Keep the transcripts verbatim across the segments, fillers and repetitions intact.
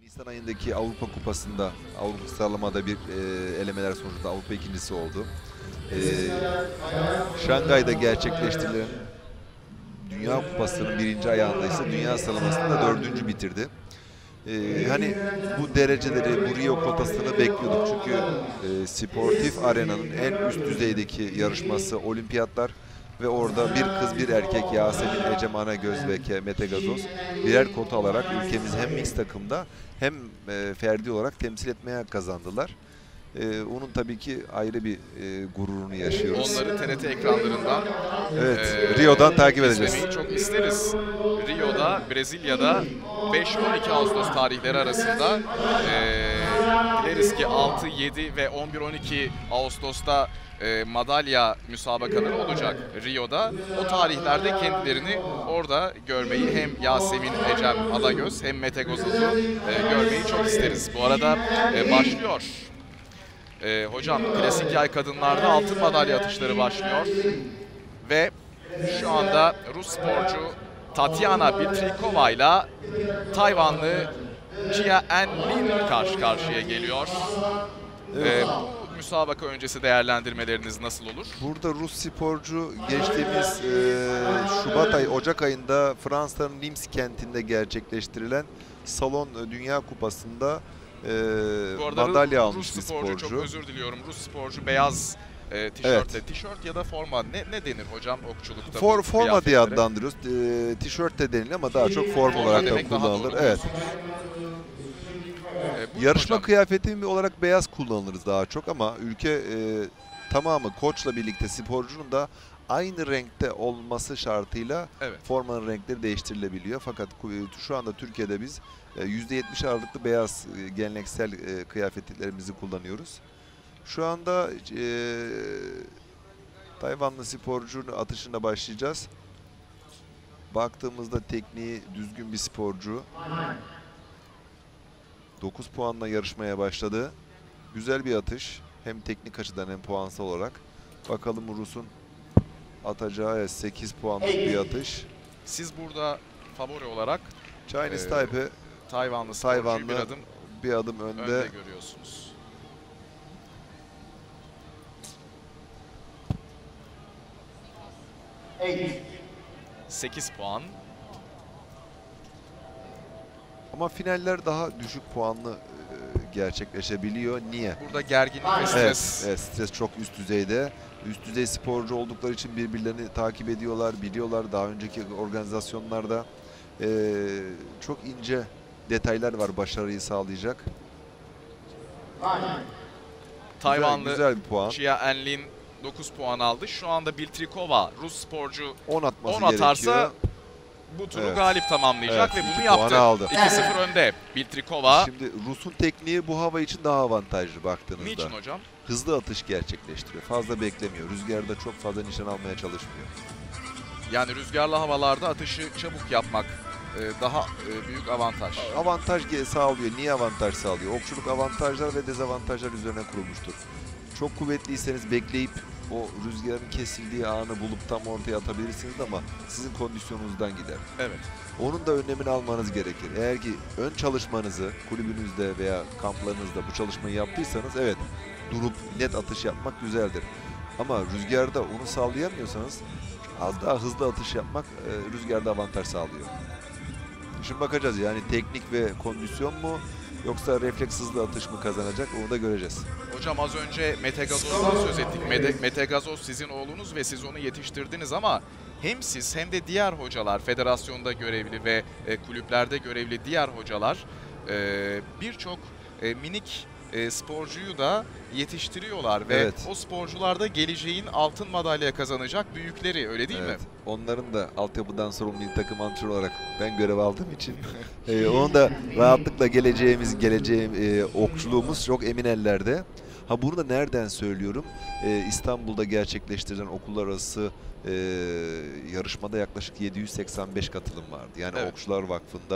Nisan ayındaki Avrupa Kupası'nda, Avrupa sıralamada bir e, elemeler sonucunda Avrupa ikincisi oldu. E, Şangay'da gerçekleştirilen Dünya Kupası'nın birinci ayağında ise dünya sıralamasında dördüncü bitirdi. Ee, hani bu dereceleri, bu Rio kotasını bekliyorduk. Çünkü e, sportif arenanın en üst düzeydeki yarışması olimpiyatlar ve orada bir kız bir erkek Yasemin Ecem Anagöz ve Mete Gazoz birer kota alarak ülkemizi hem mix takımda hem e, ferdi olarak temsil etmeye kazandılar. Ee, onun tabii ki ayrı bir e, gururunu yaşıyoruz. Onları T R T ekranlarından evet, e, Rio'dan takip edeceğiz. İzlemeyi çok isteriz. Rio'da, Brezilya'da beş on iki Ağustos tarihleri arasında e, dileriz ki altı, yedi ve on bir on iki Ağustos'ta e, madalya müsabakaları olacak Rio'da. O tarihlerde kendilerini orada görmeyi hem Yasemin Ecem Alagöz hem Mete Gazoz'u e, görmeyi çok isteriz. Bu arada e, başlıyor. Ee, hocam klasik yay kadınlarda altın madalya atışları başlıyor ve şu anda Rus sporcu Tatyana Bitrikova ile Tayvanlı Jia En-lin karşı karşıya geliyor. Ee, bu müsabaka öncesi değerlendirmeleriniz nasıl olur? Burada Rus sporcu geçtiğimiz e, Şubat ayı, Ocak ayında Fransa'nın Nims kentinde gerçekleştirilen Salon Dünya Kupası'nda e, madalya almış Rus bir sporcu. sporcu. Çok özür diliyorum. Rus sporcu beyaz e, tişörtle. Evet. Tişört ya da forma ne, ne denir hocam okçulukta? For, forma diye adlandırıyoruz. E, tişört de denilir ama daha çok forma olarak da kullanılır. Evet. E, Yarışma hocam. kıyafeti olarak beyaz kullanılır daha çok ama ülke e, tamamı koçla birlikte sporcunun da aynı renkte olması şartıyla evet, formanın renkleri değiştirilebiliyor. Fakat şu anda Türkiye'de biz yüzde yetmiş ağırlıklı beyaz geleneksel kıyafetlerimizi kullanıyoruz. Şu anda e, Tayvanlı sporcunun atışına başlayacağız. Baktığımızda tekniği düzgün bir sporcu. dokuz puanla yarışmaya başladı. Güzel bir atış. Hem teknik açıdan hem puansal olarak. Bakalım Rus'un atacağı sekiz puanlık bir atış. Siz burada favori olarak Chinese e, Taipei Tayvanlı, Tayvanlı bir adım, bir adım önde, önde görüyorsunuz. sekiz puan. Ama finaller daha düşük puanlı e, gerçekleşebiliyor. Niye? Burada gerginlik ve stres. Evet, evet, stres çok üst düzeyde. Üst düzey sporcu oldukları için birbirlerini takip ediyorlar, biliyorlar. Daha önceki organizasyonlarda e, çok ince detaylar var başarıyı sağlayacak. Tayvanlı güzel, güzel bir puan. Jia En-lin dokuz puan aldı. Şu anda Bitrikova Rus sporcu on atması on atarsa gerekiyor. bu turu Evet, galip tamamlayacak evet, ve bunu iki yaptı. aldı. iki sıfır önde Bitrikova. Şimdi Rus'un tekniği bu hava için daha avantajlı baktığınızda. Niçin hocam? Hızlı atış gerçekleştiriyor. Fazla beklemiyor. Rüzgarda çok fazla nişan almaya çalışmıyor. Yani rüzgarlı havalarda atışı çabuk yapmak daha büyük avantaj. Avantaj sağlıyor. Niye avantaj sağlıyor? Okçuluk avantajlar ve dezavantajlar üzerine kurulmuştur. Çok kuvvetliyseniz bekleyip o rüzgarın kesildiği anı bulup tam ortaya atabilirsiniz ama sizin kondisyonunuzdan gider. Evet. Onun da önlemini almanız gerekir. Eğer ki ön çalışmanızı kulübünüzde veya kamplarınızda bu çalışmayı yaptıysanız evet, durup net atış yapmak güzeldir. Ama rüzgarda onu sağlayamıyorsanız az daha hızlı atış yapmak e, rüzgarda avantaj sağlıyor. Şimdi bakacağız yani teknik ve kondisyon mu yoksa refleks hızlı atış mı kazanacak, onu da göreceğiz. Hocam az önce Mete Gazoz'dan söz ettik. Mete, Mete Gazoz sizin oğlunuz ve siz onu yetiştirdiniz ama hem siz hem de diğer hocalar, federasyonda görevli ve e, kulüplerde görevli diğer hocalar e, birçok e, minik e, sporcuyu da yetiştiriyorlar ve evet, o sporcular da geleceğin altın madalya kazanacak büyükleri, öyle değil evet, mi? Onların da altyapıdan sorumlu bir takım antrenör olarak ben görev aldığım için e, onun da rahatlıkla geleceğimiz, geleceğim e, okçuluğumuz çok emin ellerde. Ha bunu da nereden söylüyorum? E, İstanbul'da gerçekleştirilen okullar arası e, yarışmada yaklaşık yedi yüz seksen beş katılım vardı. Yani evet, Okçular Vakfı'nda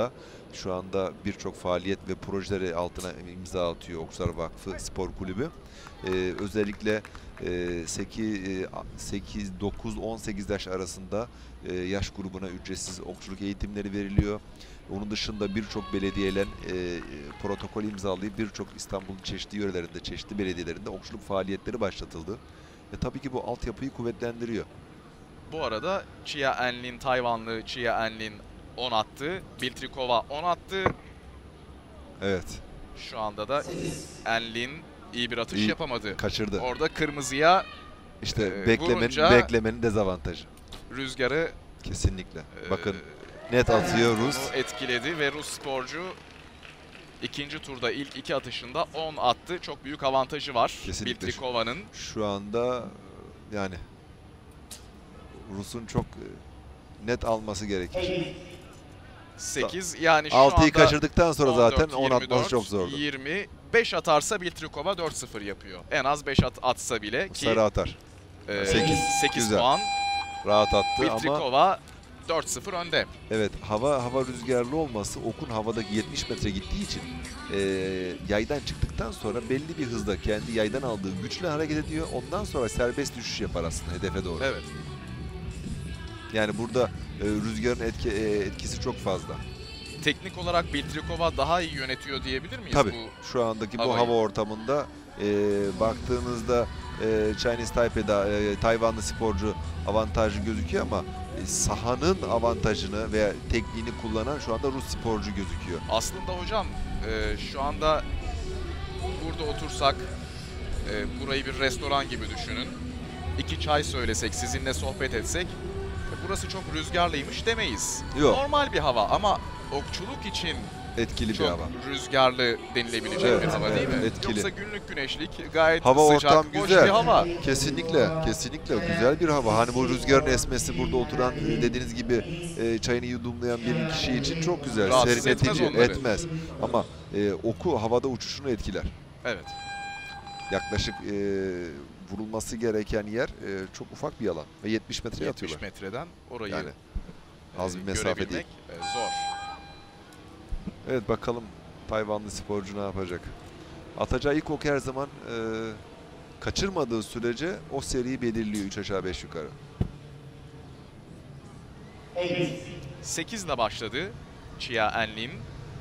şu anda birçok faaliyet ve projeleri altına imza atıyor Okçular Vakfı Spor Kulübü. Ee, özellikle e, sekiz, dokuz, on sekiz yaş arasında e, yaş grubuna ücretsiz okçuluk eğitimleri veriliyor. Onun dışında birçok belediyeler e, protokol imzalayıp birçok İstanbul'un çeşitli yörelerinde, çeşitli belediyelerinde okçuluk faaliyetleri başlatıldı. Ve tabii ki bu altyapıyı kuvvetlendiriyor. Bu arada Chia Enlin, Tayvanlı Chia Enlin on attı. Biltrikova on attı. Evet. Şu anda da Enlin iyi bir atış İyi, yapamadı. Kaçırdı. Orada kırmızıya İşte e, beklemenin, vurunca beklemenin dezavantajı. rüzgarı Kesinlikle. e, Bakın net atıyor Rus. onu etkiledi ve Rus sporcu ikinci turda ilk iki atışında on attı. Çok büyük avantajı var Kesinlikle. Biltrikova'nın. Şu anda yani Rus'un çok net alması gerekir. sekiz yani şu altıyı anda kaçırdıktan sonra on dört, zaten on yirmi atması dört, çok zordu. yirmi beş atarsa Biltrikova dört sıfır yapıyor. En az beş at, atsa bile ki Sarı atar. e, sekiz. sekiz Güzel. puan. Rahat attı ama Biltrikova dört sıfır önde. evet, hava hava rüzgarlı olması, okun havadaki yetmiş metre gittiği için e, yaydan çıktıktan sonra belli bir hızda kendi yaydan aldığı güçle hareket ediyor. Ondan sonra serbest düşüş yapar aslında hedefe doğru. Evet. Yani burada e, rüzgarın etki, e, etkisi çok fazla. Teknik olarak Biltrikova daha iyi yönetiyor diyebilir miyiz Tabii bu? şu andaki bu havayı? hava ortamında e, baktığınızda e, Chinese Taipei'de e, Tayvanlı sporcu avantajlı gözüküyor ama e, sahanın avantajını veya tekniğini kullanan şu anda Rus sporcu gözüküyor. Aslında hocam e, şu anda burada otursak, e, burayı bir restoran gibi düşünün. İki çay söylesek, sizinle sohbet etsek, e, burası çok rüzgarlıymış demeyiz. Yok. Normal bir hava ama okçuluk için Etkili bir çok hava. rüzgarlı denilebilecek Evet, bir hava evet, değil mi? etkili. Yoksa günlük güneşlik, gayet Hava sıcak, ortam hoş güzel. bir hava. Kesinlikle, kesinlikle güzel bir hava. Hani bu rüzgarın esmesi burada oturan e, dediğiniz gibi e, çayını yudumlayan bir kişi için çok güzel. Rahatsız Serinletici, etmez onları. etmez. Ama e, oku havada uçuşunu etkiler. Evet. Yaklaşık e, vurulması gereken yer e, çok ufak bir alan ve yetmiş metreye yetmiş atıyorlar. metreden orayı Yani e, az bir mesafe görebilmek değil. e, zor. Evet, bakalım Tayvanlı sporcu ne yapacak? Atacağı ilk ok her zaman e, kaçırmadığı sürece o seriyi belirliyor üç aşağı beş yukarı. sekiz ile başladı Chia Enlin.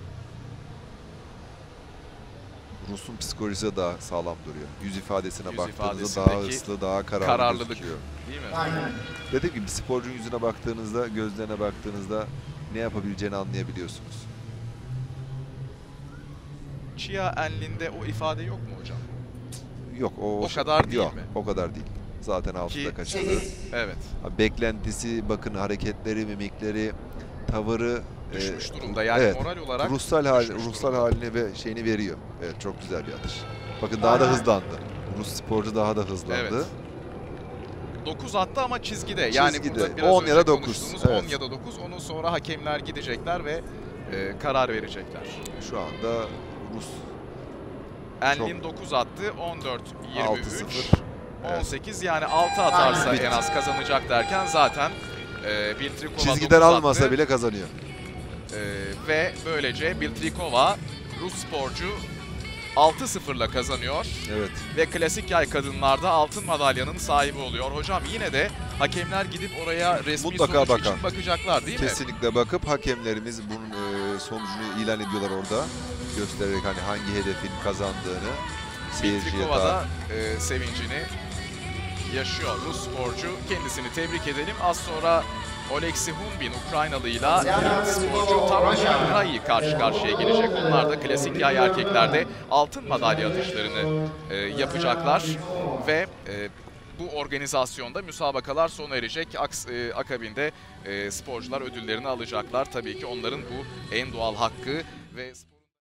Rus'un psikolojisi de daha sağlam duruyor. Yüz ifadesine Yüz baktığınızda daha ifadesindeki hırslı, daha kararlı kararlılık. gözüküyor. Değil mi? Dediğim gibi sporcunun yüzüne baktığınızda, gözlerine baktığınızda ne yapabileceğini anlayabiliyorsunuz. Chia Enlin'de o ifade yok mu hocam? Yok o, O kadar değil yok, mi? O kadar değil. Zaten altıda Ki- kaçırdı. Evet. Beklentisi, bakın hareketleri, mimikleri, tavırı Düşmüş e, durumda. Yani evet, moral olarak ruhsal hal, düşmüş ruhsal durumda. halini ve şeyini veriyor. Evet, çok güzel bir atış. Bakın daha da hızlandı. Rus sporcu daha da hızlandı. Evet. dokuz attı ama çizgide. Yani Çizgide. burada biraz on ya da önce dokuz, konuştuğumuz evet. on ya da dokuz. Onun sonra hakemler gidecekler ve e, karar verecekler. Şu anda Rus Enlin dokuz attı. on dört yirmi altı üç. sıfır. on sekiz yani altı atarsa Bitti. en az kazanacak derken zaten e, Biltrikova çizgiden dokuz almasa attı. bile kazanıyor. E, ve böylece Biltrikova Rus sporcu altı sıfırla kazanıyor. Evet. Ve klasik yay kadınlarda altın madalyanın sahibi oluyor. Hocam yine de hakemler gidip oraya resmi Mutlaka sonuç bakar. için bakacaklar değil mi? Kesinlikle bakıp hakemlerimiz bunun e, sonucunu ilan ediyorlar orada. Göstererek hani hangi hedefin kazandığını seyirciye Biltrikova daha... da e, sevincini yaşıyor. Rus sporcu, kendisini tebrik edelim. Az sonra Oleksiy Hunbin Ukraynalıyla sporcu Taron Krayi karşı karşıya gelecek. Onlar da klasik yay erkeklerde altın madalya atışlarını e, yapacaklar ve e, bu organizasyonda müsabakalar sona erecek. Aks, e, akabinde e, sporcular ödüllerini alacaklar. Tabii ki onların bu en doğal hakkı ve